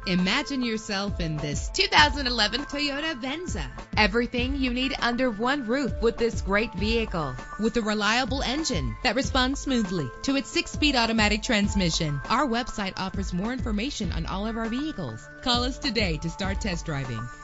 Imagine yourself in this 2011 Toyota Venza. Everything you need under one roof with this great vehicle. With a reliable engine that responds smoothly to its 6-speed automatic transmission. Our website offers more information on all of our vehicles. Call us today to start test driving.